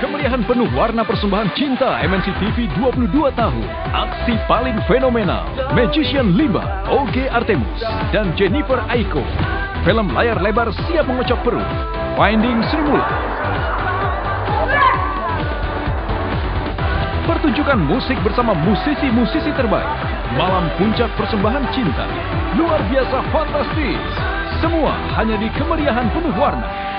kemeriahan penuh warna persembahan cinta MNC TV 22 tahun. Aksi paling fenomenal, Magician Limba, Oge Artemus, dan Jennifer Aiko. Film layar lebar siap mengocok perut, Finding Sri Mulat. Pertunjukan musik bersama musisi-musisi terbaik. Malam puncak persembahan cinta. Luar biasa fantastis. Semua hanya di kemeriahan penuh warna.